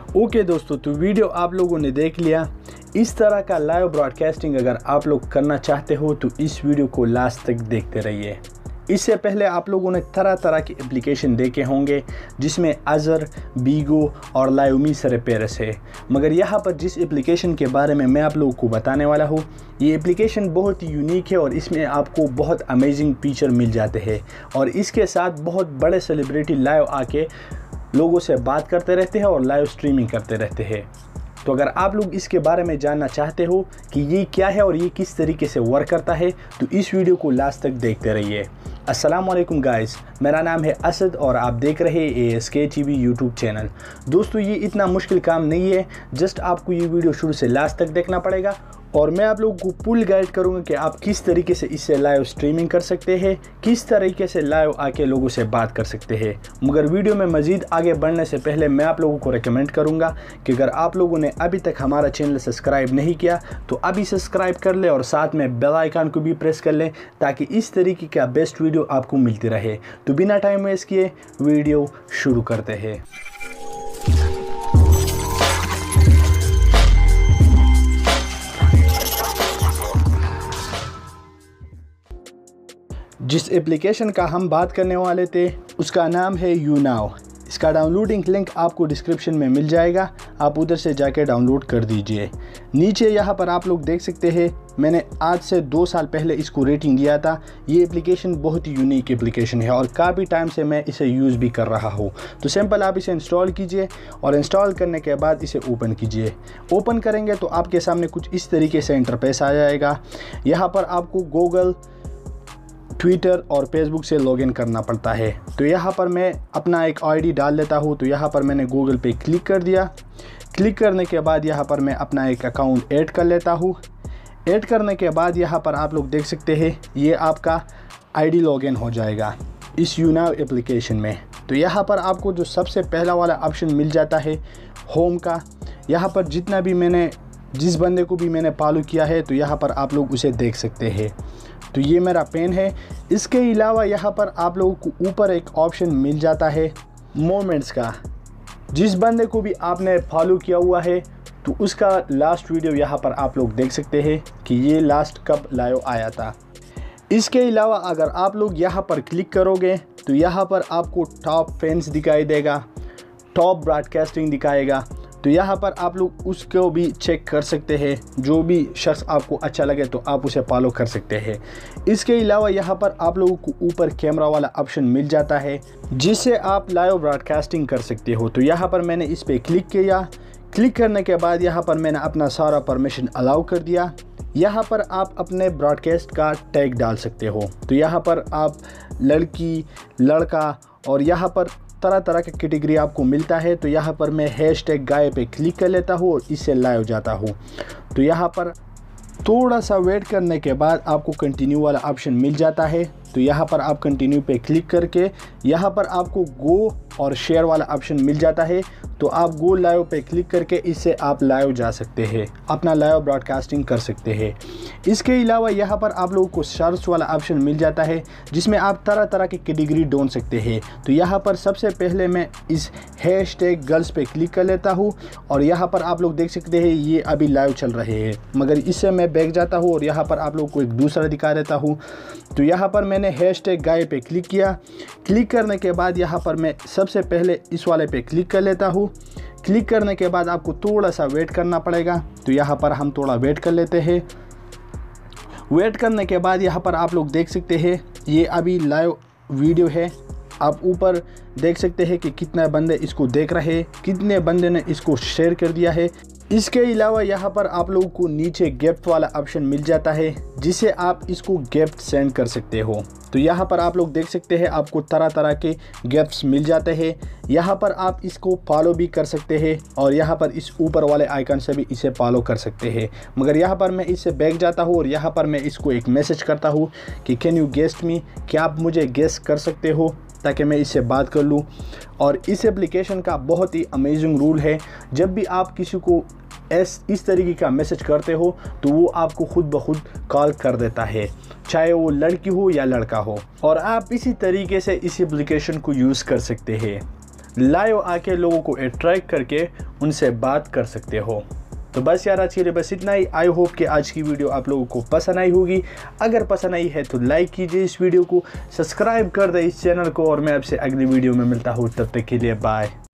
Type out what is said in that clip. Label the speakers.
Speaker 1: Okay दोस्तों, तो video आप लोगों ने देख लिया। इस तरह का लाइव ब्रॉडकास्टिंग अगर आप लोग करना चाहते हो तो इस वीडियो को लास्ट तक देखते रहिए। इससे पहले आप लोगों ने तरह तरह के एप्लीकेशन देखे होंगे जिसमें अजर, बीगो और लाइवमी सरपेरस है, मगर यहाँ पर जिस एप्लीकेशन के बारे में मैं आप लोगों को बताने वाला हूँ ये एप्लीकेशन बहुत ही यूनिक है और इसमें आपको बहुत अमेजिंग फीचर मिल जाते हैं और इसके साथ बहुत बड़े सेलिब्रिटी लाइव आके लोगों से बात करते रहते हैं और लाइव स्ट्रीमिंग करते रहते हैं। तो अगर आप लोग इसके बारे में जानना चाहते हो कि ये क्या है और ये किस तरीके से वर्क करता है तो इस वीडियो को लास्ट तक देखते रहिए। अस्सलाम वालेकुम गाइस, मेरा नाम है असद और आप देख रहे हैं ASK TV यूट्यूब चैनल। दोस्तों ये इतना मुश्किल काम नहीं है, जस्ट आपको ये वीडियो शुरू से लास्ट तक देखना पड़ेगा और मैं आप लोगों को फुल गाइड करूंगा कि आप किस तरीके से इससे लाइव स्ट्रीमिंग कर सकते हैं, किस तरीके से लाइव आके लोगों से बात कर सकते हैं। मगर वीडियो में मज़ीद आगे बढ़ने से पहले मैं आप लोगों को रेकमेंड करूंगा कि अगर आप लोगों ने अभी तक हमारा चैनल सब्सक्राइब नहीं किया तो अभी सब्सक्राइब कर ले और साथ में बेल आइकन को भी प्रेस कर लें ताकि इस तरीके का बेस्ट वीडियो आपको मिलती रहे। तो बिना टाइम वेस्ट किए वीडियो शुरू करते हैं। जिस एप्लीकेशन का हम बात करने वाले थे उसका नाम है YouNow। इसका डाउनलोडिंग लिंक आपको डिस्क्रिप्शन में मिल जाएगा, आप उधर से जाके डाउनलोड कर दीजिए। नीचे यहाँ पर आप लोग देख सकते हैं मैंने आज से 2 साल पहले इसको रेटिंग दिया था। ये एप्लीकेशन बहुत ही यूनिक एप्लीकेशन है और काफ़ी टाइम से मैं इसे यूज़ भी कर रहा हूँ। तो सिंपल आप इसे इंस्टॉल कीजिए और इंस्टॉल करने के बाद इसे ओपन कीजिए। ओपन करेंगे तो आपके सामने कुछ इस तरीके से इंटरफेस आ जाएगा। यहाँ पर आपको गूगल, ट्विटर और फेसबुक से लॉगिन करना पड़ता है। तो यहाँ पर मैं अपना एक आईडी डाल लेता हूँ। तो यहाँ पर मैंने गूगल पे क्लिक कर दिया। क्लिक करने के बाद यहाँ पर मैं अपना एक अकाउंट ऐड कर लेता हूँ। ऐड करने के बाद यहाँ पर आप लोग देख सकते हैं ये आपका आईडी लॉगिन हो जाएगा इस YouNow एप्लीकेशन में। तो यहाँ पर आपको जो सबसे पहला वाला ऑप्शन मिल जाता है होम का। यहाँ पर जितना भी जिस बंदे को भी मैंने फॉलो किया है तो यहाँ पर आप लोग उसे देख सकते हैं। तो ये मेरा पेन है। इसके अलावा यहाँ पर आप लोगों को ऊपर एक ऑप्शन मिल जाता है मोमेंट्स का। जिस बंदे को भी आपने फॉलो किया हुआ है तो उसका लास्ट वीडियो यहाँ पर आप लोग देख सकते हैं कि ये लास्ट कब लाइव आया था। इसके अलावा अगर आप लोग यहाँ पर क्लिक करोगे तो यहाँ पर आपको टॉप फैंस दिखाई देगा, टॉप ब्रॉडकास्टिंग दिखाएगा। तो यहाँ पर आप लोग उसको भी चेक कर सकते हैं। जो भी शख्स आपको अच्छा लगे तो आप उसे फॉलो कर सकते हैं। इसके अलावा यहाँ पर आप लोगों को ऊपर कैमरा वाला ऑप्शन मिल जाता है जिससे आप लाइव ब्रॉडकास्टिंग कर सकते हो। तो यहाँ पर मैंने इस पर क्लिक किया। क्लिक करने के बाद यहाँ पर मैंने अपना सारा परमिशन अलाउ कर दिया। यहाँ पर आप अपने ब्रॉडकास्ट का टैग डाल सकते हो। तो यहाँ पर आप लड़की, लड़का और यहाँ पर तरह तरह का कैटेगरी आपको मिलता है। तो यहाँ पर मैं हैशटैग गाय पे क्लिक कर लेता हूँ और इससे लाइव जाता हूँ। तो यहाँ पर थोड़ा सा वेट करने के बाद आपको कंटिन्यू वाला ऑप्शन मिल जाता है। तो यहाँ पर आप कंटिन्यू पे क्लिक करके यहाँ पर आपको गो और शेयर वाला ऑप्शन मिल जाता है। तो आप गो लाइव पे क्लिक करके इससे आप लाइव जा सकते हैं, अपना लाइव ब्रॉडकास्टिंग कर सकते हैं। इसके अलावा यहाँ पर आप लोगों को सर्च वाला ऑप्शन मिल जाता है जिसमें आप तरह तरह की कैटेगरी ढूंढ सकते हैं। तो यहाँ पर सबसे पहले मैं इस हैशटैग गर्ल्स पे क्लिक कर लेता हूँ और यहाँ पर आप लोग देख सकते हैं ये अभी लाइव चल रहे हैं, मगर इससे मैं बैक जाता हूँ और यहाँ पर आप लोगों को एक दूसरा दिखा देता हूँ। तो यहाँ पर मैंने हैशटैग गाय पे क्लिक किया। क्लिक करने के बाद यहाँ पर मैं सबसे पहले इस वाले पे क्लिक कर लेता हूँ। क्लिक करने के बाद आपको थोड़ा सा वेट करना पड़ेगा। तो यहाँ पर हम थोड़ा वेट कर लेते हैं। वेट करने के बाद यहाँ पर आप लोग देख सकते हैं ये अभी लाइव वीडियो है। आप ऊपर देख सकते हैं कि कितने बंदे इसको देख रहे हैं, कितने बंदे ने इसको शेयर कर दिया है। इसके अलावा यहाँ पर आप लोगों को नीचे गिफ्ट वाला ऑप्शन मिल जाता है जिसे आप इसको गिफ्ट सेंड कर सकते हो। तो यहाँ पर आप लोग देख सकते हैं आपको तरह तरह के गिफ्ट्स मिल जाते हैं। यहाँ पर आप इसको फॉलो भी कर सकते हैं और यहाँ पर इस ऊपर वाले आइकन से भी इसे फॉलो कर सकते हैं। मगर यहाँ पर मैं इससे बैक जाता हूँ और यहाँ पर मैं इसको एक मैसेज करता हूँ कि कैन यू गेस्ट मी, क्या आप मुझे गेस्ट कर सकते हो ताकि मैं इससे बात कर लूँ। और इस एप्लीकेशन का बहुत ही अमेजिंग रूल है, जब भी आप किसी को इस तरीके का मैसेज करते हो तो वो आपको खुद ब खुद कॉल कर देता है, चाहे वो लड़की हो या लड़का हो। और आप इसी तरीके से इस एप्लीकेशन को यूज़ कर सकते हैं। लाइव आके लोगों को अट्रैक्ट करके उनसे बात कर सकते हो। तो बस यार आज के लिए बस इतना ही। आई होप कि आज की वीडियो आप लोगों को पसंद आई होगी। अगर पसंद आई है तो लाइक कीजिए इस वीडियो को, सब्सक्राइब कर दे इस चैनल को, और मैं आपसे अगली वीडियो में मिलता हूँ। तब तक के लिए बाय।